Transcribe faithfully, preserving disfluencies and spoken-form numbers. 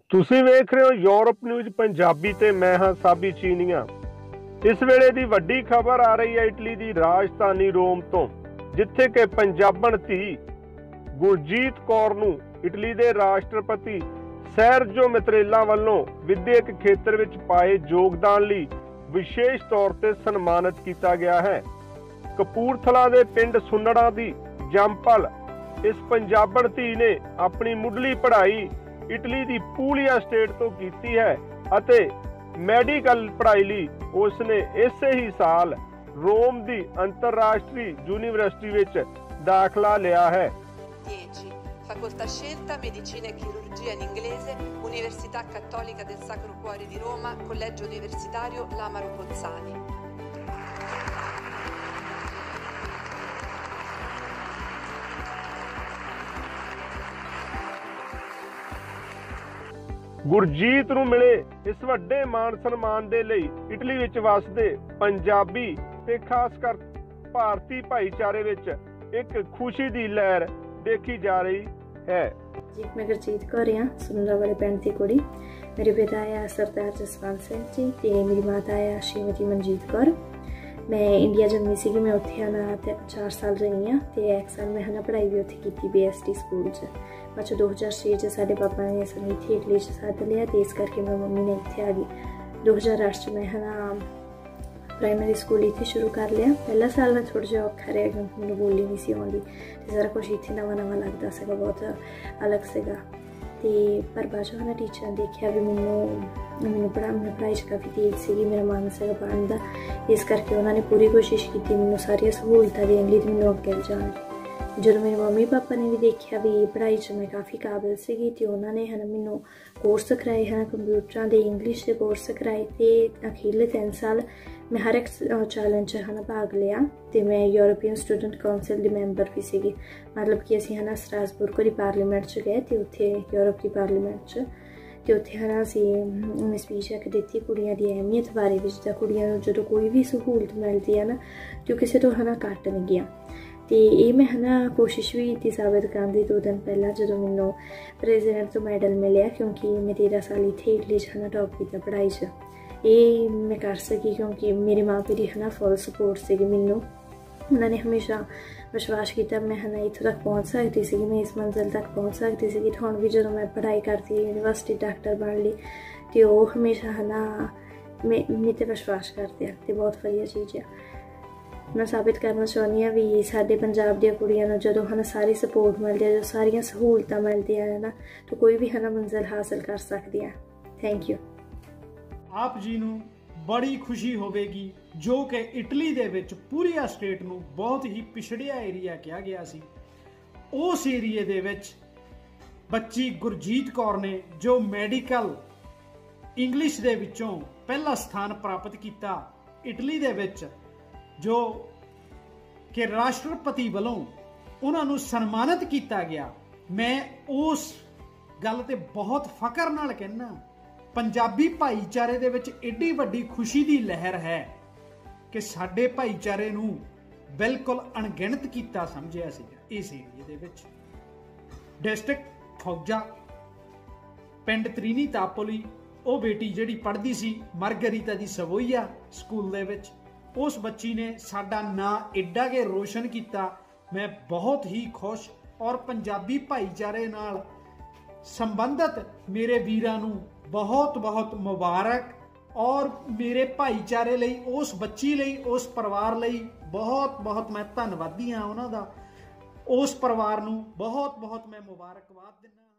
ਤੁਸੀਂ ਵੇਖ ਰਹੇ ਹੋ ਯੂਰਪ ਨਿਊਜ਼ ਪੰਜਾਬੀ ਤੇ ਮੈਂ ਹਾਂ ਸਾਬੀ ਚੀਨੀਆਂ। ਇਸ ਵੇਲੇ ਦੀ ਵੱਡੀ ਖਬਰ ਆ ਰਹੀ ਹੈ ਇਟਲੀ ਦੀ ਰਾਜਧਾਨੀ ਰੋਮ ਤੋਂ, ਜਿੱਥੇ ਕਿ ਪੰਜਾਬਣ ਧੀ ਗੁਰਜੀਤ ਕੌਰ ਨੂੰ ਇਟਲੀ ਦੇ ਰਾਸ਼ਟਰਪਤੀ ਸੈਰਜੋ ਮੈਤਰੇਲਾ ਵੱਲੋਂ ਵਿਦਿਅਕ ਖੇਤਰ ਵਿੱਚ ਪਾਏ ਯੋਗਦਾਨ ਲਈ ਵਿਸ਼ੇਸ਼ ਤੌਰ ਤੇ ਸਨਮਾਨਿਤ ਕੀਤਾ ਗਿਆ ਹੈ। ਕਪੂਰਥਲਾ ਦੇ ਪਿੰਡ ਸੁੰਨੜਾ ਦੀ ਜੰਮਪਲ ਇਸ ਪੰਜਾਬਣ ਧੀ ਨੇ ਆਪਣੀ ਮੁੱਢਲੀ ਪੜ੍ਹਾਈ ਇਟਲੀ ਦੀ ਪੂਲੀਆ ਸਟੇਟ ਤੋਂ ਕੀਤੀ ਹੈ ਅਤੇ ਮੈਡੀਕਲ ਪੜ੍ਹਾਈ ਲਈ ਉਸਨੇ ਇਸੇ ਹੀ ਸਾਲ ਰੋਮ ਦੀ ਅੰਤਰਰਾਸ਼ਟਰੀ ਯੂਨੀਵਰਸਿਟੀ ਵਿੱਚ ਦਾਖਲਾ ਲਿਆ ਹੈ। dieci Facoltà scelta Medicina e Chirurgia in inglese, Università Cattolica del Sacro Cuore di Roma, Collegio Universitario Lamaro Pozzani. Gurjeet ਨੂੰ ਮਿਲੇ ਇਸ ਵੱਡੇ ਮਾਣ ਸਨਮਾਨ ਦੇ ਲਈ ਇਟਲੀ ਵਿੱਚ ਵਸਦੇ ਪੰਜਾਬੀ ਤੇ ਖਾਸ ਕਰ ਭਾਰਤੀ ਭਾਈਚਾਰੇ ਵਿੱਚ ਇੱਕ ਖੁਸ਼ੀ ਦੀ ਲਹਿਰ ਦੇਖੀ ਜਾ ਰਹੀ है। जी मैं गुरजीत कौर हाँ, सुंदरा वाले पिंड की कुड़ी। मेरे पिता है सरदार जसवंत सिंह जी ते मेरी माता है श्रीमती मनजीत कौर। मैं इंडिया जम्मी सी, मैं उत्थे आना चार साल रही हाँ तो एक साल मैं है पढ़ाई भी उत्थे की बी एस टी स्कूल च। बाद दो हज़ार छे च साडे पापा ने सानूं इत्थे इटली च सद लिया तो इस करके मेरी मम्मी ने इत्थे आ गई। दो हज़ार अठ च मैं है ना प्राइमरी स्कूल इत्थे शुरू कर लिया। पहला साल मैं थोड़ा जिहा औखा रहा क्योंकि मैनूं बोली नहीं सी आउंदी ते सारा कुछ इत्थे नवां नवां लगदा सीगा, बहुत अलग सीगा। ते पर बाद चों ना टीचर ने देखिया भी मैनूं मैनूं पढ़ा मैं पढ़ाई च काफ़ी तेज सीगी, मेरा मन सीगा पढ़न दा, इस करके उन्होंने पूरी कोशिश की मैनूं सारियां सहूलतां देण लई ते मैनूं अग्गे लिजाण लई। जदों मेरे मम्मी पापा ने भी देखिया भी पढ़ाई च मैं काफ़ी काबिल सीगी ते उन्होंने है ना मैनूं कोर्स कराए है ना कंप्यूटरां दे इंग्लिश दे कोर्स कराए ते अखीरले तीन साल मैं हर एक चैलेंज च है ना भाग लिया तो मैं यूरोपियन स्टूडेंट काउंसिल की मैंबर भी सी। मतलब कि असी है ना स्ट्रासबुर्ग की पार्लीमेंट च गए तो उत्थे यूरोप की पार्लीमेंट च तो उत्थे है ना असी उन्हें स्पीच एक दी कुड़ियां की अहमियत बारे में, जिदा कुड़ियां नूं जदों कोई भी सहूलत मिलती है ना तो किसी तो है ना घट नहीं गया। तो ये मैं है ना कोशिश भी की साबित करन दी दो दिन पहला जो मैनूं प्रेजिडेंट तो मैडल मिले, क्योंकि मैं तेरह साल इत्थे इटली च है ना टॉप किया पढ़ाई च। ये मैं कर सकी क्योंकि मेरी माँ मेरी है ना फुल सपोर्ट सी मैनू। उन्होंने हमेशा विश्वास किया मैं है ना इत्थों तक पहुँच सकती सी, मैं इस मंजिल तक पहुँच सकती सी। हुण भी जो मैं पढ़ाई करती यूनिवर्सिटी डॉक्टर बन ली तो वो हमेशा है ना मे मेरे विश्वास करते हैं तो बहुत वधिया चीज़ है। मैं साबित करना चाहती हाँ भी साडे पंजाब दी कुड़ियां नूं जदों है ना सारी सपोर्ट मिलती है, जो सारियां सहूलतां मिलदियां है ना तो कोई भी है ना मंजिल हासिल कर सकती है। Thank you. आप जी नूं बड़ी खुशी होवेगी जो कि इटली दे विच पूरीआ स्टेट नूं बहुत ही पिछड़िया एरिया कहा गया सी। उस एरिए दे विच बच्ची गुरजीत कौर ने जो मैडिकल इंग्लिश दे विचों पहला स्थान प्राप्त किया इटली दे विच, जो कि राष्ट्रपति वालों उन्होंने सन्मानित किया गया। मैं उस गल ते बहुत फकर नाल कहना पंजाबी भाईचारे दे विच एडी वड्डी खुशी दी लहर है कि साडे भाईचारे नूं बिल्कुल अणगिणत कीता समझिया सीगा। इस एरिए दे विच डिस्ट्रिक्ट फौजा पिंड त्रीनी तापोली वो बेटी जिहड़ी पढ़दी सी मार्गरीता दी सवोईया स्कूल दे विच, उस बच्ची ने साडा नां एडा के रोशन किया। मैं बहुत ही खुश और पंजाबी भाईचारे नाल संबंधित मेरे वीरां नूं बहुत बहुत मुबारक और मेरे भाईचारे लई उस बच्ची लई उस परिवार लई बहुत बहुत मैं धन्नवादी हाँ। उन्हां दा उस परिवार नूं बहुत बहुत मैं मुबारकबाद दिंदा।